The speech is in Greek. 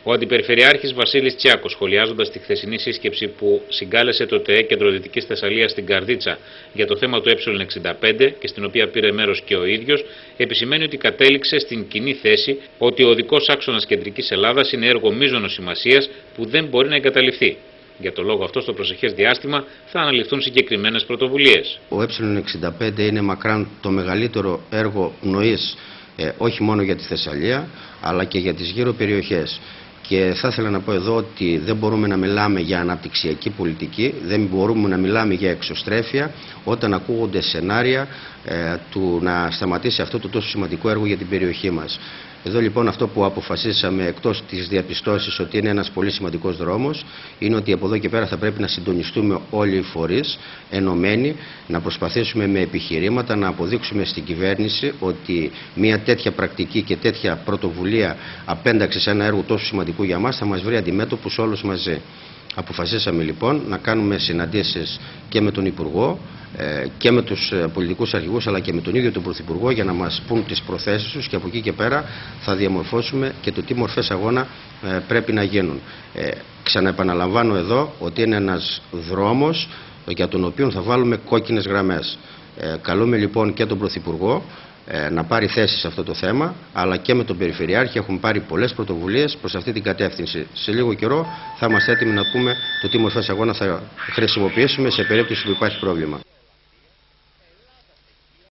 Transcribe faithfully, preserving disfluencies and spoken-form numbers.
Ο Αντιπεριφερειάρχης Βασίλης Τσιάκος, σχολιάζοντας τη χθεσινή σύσκεψη που συγκάλεσε το ΤΕΕ Κεντροδυτικής Θεσσαλίας στην Καρδίτσα για το θέμα του ε εξήντα πέντε και στην οποία πήρε μέρος και ο ίδιος, επισημαίνει ότι κατέληξε στην κοινή θέση ότι ο οδικός άξονας Κεντρικής Ελλάδας είναι έργο μείζωνος σημασίας που δεν μπορεί να εγκαταλειφθεί. Για το λόγο αυτό, στο προσεχές διάστημα θα αναλυθούν συγκεκριμένες πρωτοβουλίες. Ο ε εξήντα πέντε είναι μακράν το μεγαλύτερο έργο πνοής, ε, όχι μόνο για τη Θεσσαλία, αλλά και για τις γύρω περιοχές. Και θα ήθελα να πω εδώ ότι δεν μπορούμε να μιλάμε για αναπτυξιακή πολιτική, δεν μπορούμε να μιλάμε για εξωστρέφεια όταν ακούγονται σενάρια ε, του να σταματήσει αυτό το τόσο σημαντικό έργο για την περιοχή μας. Εδώ λοιπόν αυτό που αποφασίσαμε, εκτός της διαπιστώσης ότι είναι ένας πολύ σημαντικός δρόμος, είναι ότι από εδώ και πέρα θα πρέπει να συντονιστούμε όλοι οι φορείς ενωμένοι, να προσπαθήσουμε με επιχειρήματα να αποδείξουμε στην κυβέρνηση ότι μια τέτοια πρακτική και τέτοια πρωτοβουλία απένταξη σε ένα έργο τόσο σημαντικό για μας θα μας βρει αντιμέτωπους όλους μαζί. Αποφασίσαμε λοιπόν να κάνουμε συναντήσεις και με τον Υπουργό και με τους πολιτικούς αρχηγούς αλλά και με τον ίδιο τον Πρωθυπουργό για να μας πούν τις προθέσεις τους και από εκεί και πέρα θα διαμορφώσουμε και το τι μορφές αγώνα πρέπει να γίνουν. Ε, ξαναεπαναλαμβάνω εδώ ότι είναι ένας δρόμος για τον οποίο θα βάλουμε κόκκινες γραμμές. Ε, καλούμε λοιπόν και τον Πρωθυπουργό να πάρει θέση σε αυτό το θέμα, αλλά και με τον Περιφερειάρχη έχουμε πάρει πολλές πρωτοβουλίες προς αυτή την κατεύθυνση. Σε λίγο καιρό θα είμαστε έτοιμοι να πούμε το τι μορφές αγώνα θα χρησιμοποιήσουμε σε περίπτωση που υπάρχει πρόβλημα.